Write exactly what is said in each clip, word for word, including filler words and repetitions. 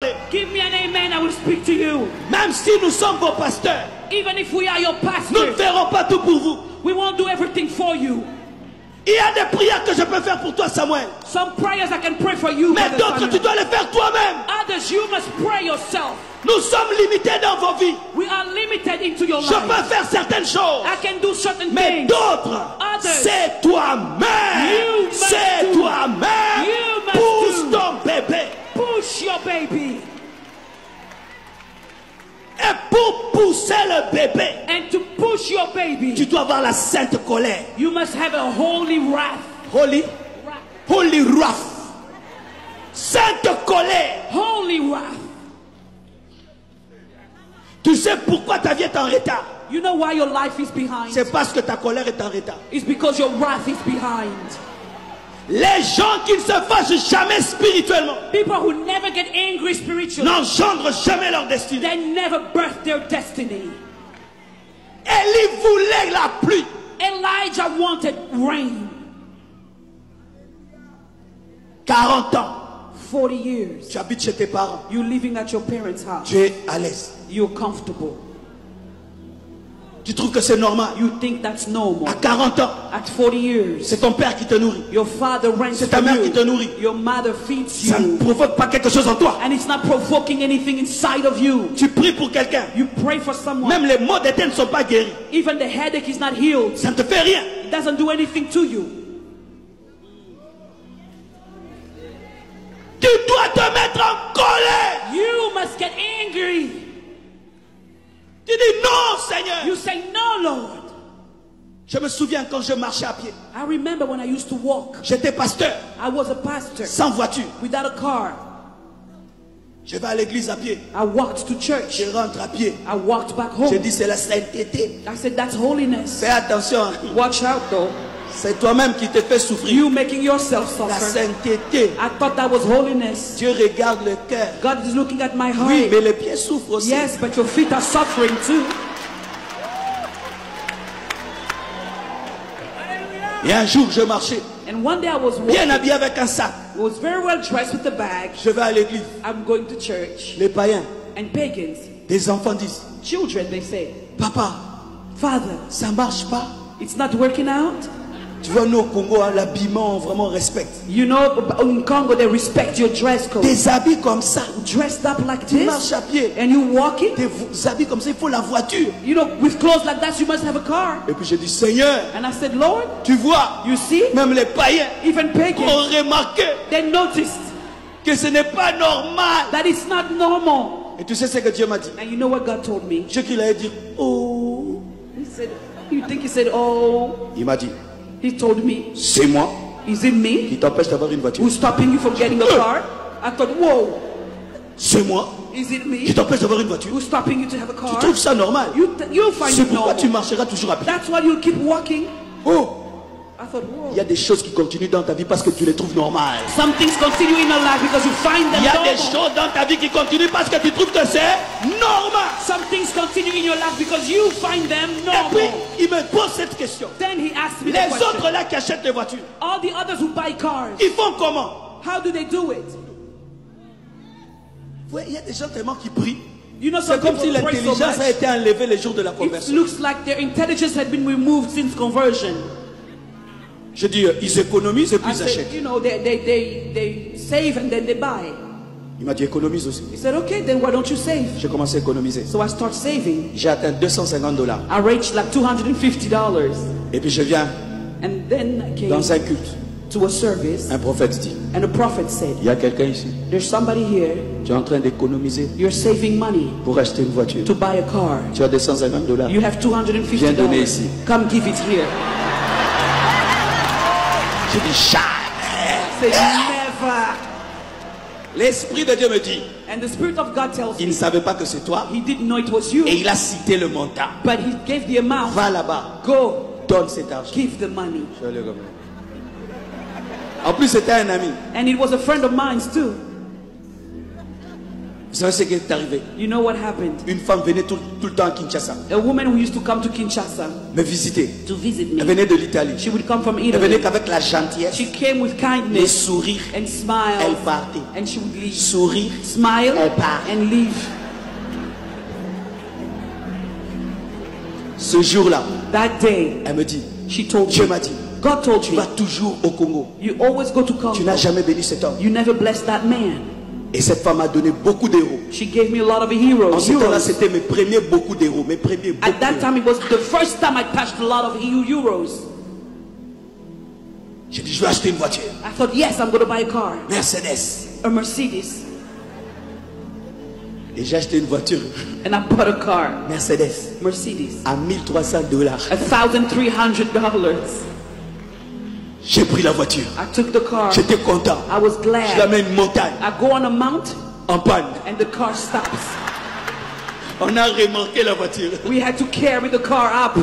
Give me an amen, I will speak to you. Même si nous sommes vos pasteurs, Even if we are your nous ne pastors, ferons pas tout pour vous. we won't do everything for you. Il y a des prières que je peux faire pour toi, Samuel. Some prayers I can pray for you, Mais Brother d'autres, tu Samuel. dois les faire toi-même. Others, you must pray yourself. Nous sommes limités dans vos vies. We are limited into your Je life. peux faire certaines choses. I can do certain Mais things. d'autres, Others, c'est toi-même. You must C'est do. toi-même. You must Pousse do. ton bébé. push your baby. Et pour pousser le bébé, And to push your baby, tu dois avoir la sainte colère. you must have a holy wrath. Holy, Wrath. holy wrath. Sainte colère. Holy wrath. Tu sais pourquoi ta vie est en retard? You know why your life is behind? C'est parce que ta colère est en retard. It's because your wrath is behind. Les gens qui ne se fâchent jamais spirituellement People who never get angry spiritually, n'engendrent jamais leur destinée. they never birth their destiny. Élie voulait la pluie. Elijah wanted rain. quarante ans. forty years. Tu habites chez tes parents. You're living at your parents' house. Tu es à l'aise. You're comfortable. Tu trouves que c'est normal. You think that's normal. À quarante ans, At forty years, c'est ton père qui te nourrit. your father rents C'est ta for mère you. qui te nourrit. Your mother feeds Ça ne you. provoque pas quelque chose en toi. And it's not provoking anything inside of you. Tu pries pour quelqu'un. You pray for someone. Même les maux de tête ne sont pas guéris. Even the headache is not healed. Ça ne te fait rien. It doesn't do anything to you. Tu dois te mettre en colère. You must get angry. Tu dis non, Seigneur. You say, no, Lord. Je me souviens quand je marchais à pied. I remember when I used to walk. J'étais pasteur, I was a pastor sans voiture. without a car. Je vais à l'église à pied. I walked to church. Je rentre à pied. I walked back Je home. dis c'est la sainteté. I said, that's holiness. Fais attention. Watch out, though. C'est toi-même qui te fais souffrir. You making yourself La suffer. sainteté. I thought that was holiness. Dieu regarde le cœur. God is looking at my heart. Oui, mais les pieds souffrent aussi. Yes, but your feet are suffering too. Et un jour, je marchais, And one day I was bien walking. habillé avec un sac. I was very well dressed with a bag. Je vais à l'église. I'm going to church. Les païens, And pagans, des enfants disent, children, they say, papa, Father, ça marche pas. it's not working out. Tu vois, nous au Congo, hein, l'habillement, on vraiment respecte. You know, in Congo, they respect your dress code. Des habits comme ça, Dressed up like tu this, marches à pied. and you walking. Des habits comme ça, il faut la voiture. You know, with clothes like that, you must have a car. Et puis j'ai dit, Seigneur, And I said, Lord, tu vois, you see, même les païens even pagans, ont remarqué they noticed que ce n'est pas normal. that it's not normal. Et tu sais ce que Dieu m'a dit? And you know what God told me? Je qu'il allait dire, oh. He said, you think he said, oh, Il m'a dit, he told me, c'est moi is it me qui t'empêche d'avoir une voiture. who's stopping you from getting a car? I thought, whoa, C'est moi is it qui me t'empêche d'avoir une voiture. who's stopping you to have a Tu car? trouves ça normal? You th- you'll find C'est it pourquoi normal. tu marcheras toujours à pied. That's why you'll keep walking. Oh, I thought, whoa. il y a des choses qui continuent dans ta vie parce que tu les trouves normales. Some things continue in your life because you find them Il y a des normal. choses dans ta vie qui continuent parce que tu trouves que c'est normal. Some things continue in your life because you find them Et puis, normal. il me pose cette question. Then he asked me the Les question. autres là qui achètent des voitures, All the others who buy cars, ils font comment? how do they do it? Ouais, il y a des gens tellement qui prient. You know, C'est some comme si people pray so l'intelligence a much. été enlevée les jours de la It conversion. looks like their intelligence had been removed since conversion. Je dis, euh, ils économisent et puis I ils said, achètent. you know, they, they, they, they save and then they buy. Il m'a dit, économise aussi. He said, okay, then why don't you save? J'ai commencé à économiser. So I start saving. J'ai atteint deux cent cinquante dollars. I reached like two hundred fifty dollars. Et puis je viens And then I came dans un culte. to a service, Un prophète dit, and a prophet said, il y a quelqu'un ici. there's somebody here, Tu es en train d'économiser you're saving money pour acheter une voiture. to buy a car. Tu as deux cent cinquante dollars. You have two hundred fifty Viens donner dollars. ici. Come give it here. Je dis, jamais. I said, never. L'Esprit de Dieu me dit, And the Spirit of God tells il me, ne savait pas que c'est toi. he didn't know it was you, Et il a cité le montant. but he gave the amount. Va là-bas, Go, donne cet argent. give the money. Je vais aller comme ça. En plus, c'était un ami. And it was a friend of mine too. Vous savez ce qui est arrivé? You know what happened? Une femme venait tout, tout le temps à Kinshasa A woman who used to come to Kinshasa me visiter. to visit Elle me. venait de l'Italie. She would come from Elle venait Italy. qu'avec la gentillesse, She came with les kindness sourires. and smile. Elle partait. And she would leave. Sourire. Smile Elle part. and leave. Ce jour-là, That day, elle me dit, she told Dieu me, m'a dit, God told tu me, vas toujours au Congo. you always go to Tu Congo. n'as jamais béni cet homme. You never blessed that man. Et cette femme m'a donné beaucoup d'héros. She gave me a lot of En heroes. ce temps-là, heroes. c'était mes premiers beaucoup d'héros. Mes premiers beaucoup At that d'héros. time, it was the first time I touched a lot of euros. J'ai dit, je vais acheter une voiture. I thought, yes, I'm going to buy a car, Mercedes. a Mercedes. Et j'ai acheté une voiture. And I bought a car, Mercedes. Mercedes, À mille trois cents dollars. one thousand three hundred dollars. J'ai pris la voiture. I took the car. J'étais content. I was Je la glad. mets une montagne. I go on a mount En panne. and the car stops. On a remorqué la voiture. We had to carry the car up.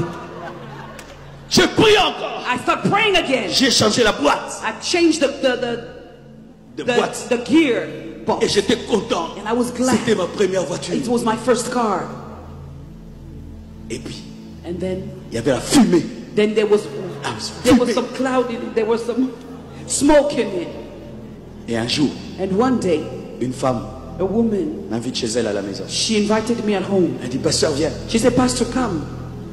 J'ai pris encore. I start praying again. J'ai changé la boîte. I changed the the the, De the, boîte. the gear box. Et j'étais content. And I was glad. C'était ma première voiture. It was my first car. Et puis, And then il y avait la fumée. then there was Ah, c'est there was fumée. some cloud in it. There was some smoke in it. Et un jour, And one day, une femme a woman, m'invite chez elle à la maison. she invited me at home. Elle dit, pasteur, viens. She said, Pastor, come.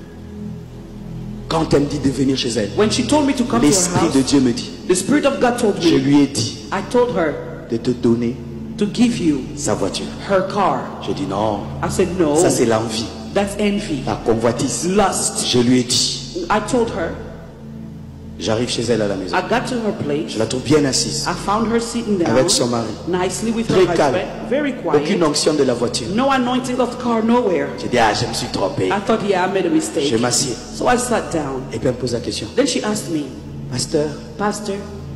Quand elle me dit de venir chez elle, When she told me to come to her l'Esprit de house, Dieu me dit, the Spirit of God told je me, lui ai dit I told her de te donner to give you sa voiture. her car. Je dis non, I said, no, ça c'est l'envie, that's envy, la convoitise. lust. Je lui ai dit, I told her, j'arrive chez elle à la maison. I got to her place. Je la trouve bien assise, I found her sitting down avec son mari. nicely with Très her calme. husband, very Aucune quiet. onction de la voiture. No anointing of the car, nowhere. J'ai dit, ah, je me suis trompé. I thought, yeah, I made a mistake. Je m'assieds. So I sat down. Et puis elle me pose la question, Then she asked me, pasteur, Pastor,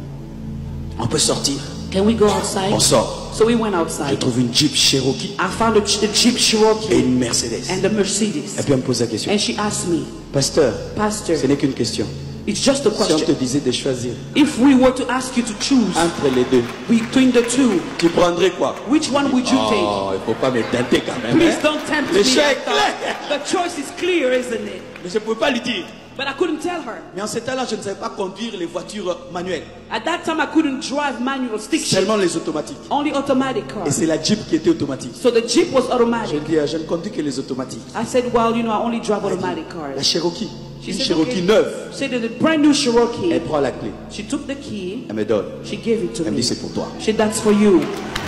on peut sortir? can we go outside? On sort. So we went Je outside. trouve une Jeep Cherokee I found a, Ch- a Jeep et Cherokee une Mercedes. and a Mercedes. Et puis elle me pose la question, And she asked me, pasteur, Pastor, ce n'est qu'une question. it's just a Si on te question. disait de choisir If we were to ask you to choose entre les deux, between the two, tu prendrais quoi? which one would you take? Oh, il faut pas me tenter quand même. Please hein. don't tempt Le me. choix I est thought. clair. The choice is clear, isn't it? Mais je ne pouvais pas lui dire. But I couldn't tell her. Mais en ce temps-là, je ne savais pas conduire les voitures manuelles, At that time, I couldn't drive manual stick shift, seulement les automatiques. only automatic cars. Et c'est la Jeep qui était automatique. So the Jeep was Je automatic. dis, ah, je ne conduis que les automatiques. I said, well, you know, I only drive Elle dit, automatic la cars. Cherokee, She une said, Cherokee okay. neuve. She said that the brand new Cherokee. Elle prend la clé, She took the key. elle me donne. She gave it to Elle me me. dit, c'est pour toi. She said, that's for you.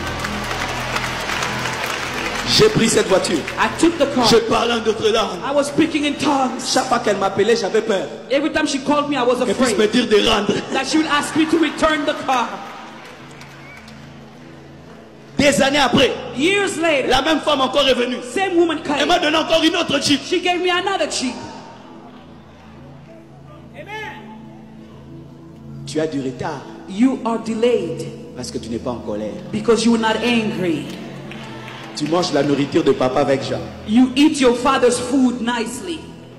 J'ai pris cette voiture. I took the car. Je parlais en d'autres langues. I was speaking in tongues. Chaque fois qu'elle m'appelait, j'avais peur Every time she called me, I was qu'elle puisse me afraid dire de rendre. that she would ask me to return the car. Des années après, Years later, la même femme encore est venue. same woman Elle came. m'a donné encore une autre Jeep. She gave me another Jeep. Tu as du retard You are delayed parce que tu n'es pas en colère. because you were not angry. Tu manges la nourriture de papa avec Jean. You eat your father's food nicely.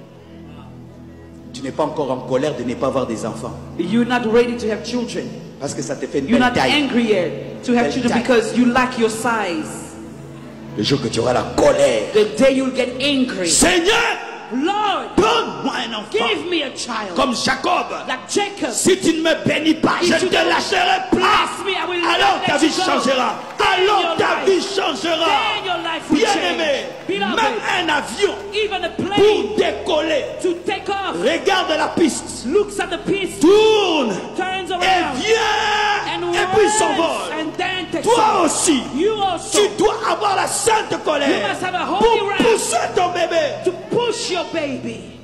Tu n'es pas encore en colère de ne pas avoir des enfants. You're not ready to have children. Parce que ça te fait une You're belle not taille. angry yet to have Belle children taille. because you lack your size. Le jour que tu auras la colère. The day you'll get angry. Seigneur, Lord, donne-moi un enfant. give me a child. Comme Jacob. Like Jacob. Si tu ne me bénis pas, If je you te don't lâcherai bless pas. me, I will Alors let ta you vie go. changera. Then Alors your ta life- vie changera. then your life will Bien-aimé, change. Beloved, même un avion even a pour plane décoller, to take off regarde la piste, looks at the piece, tourne turns et around, vient and et puis runs, s'envole. and then takes Toi off. aussi, You also tu dois avoir la sainte You colère must have a holy pour wrath. pousser ton bébé. to push your baby.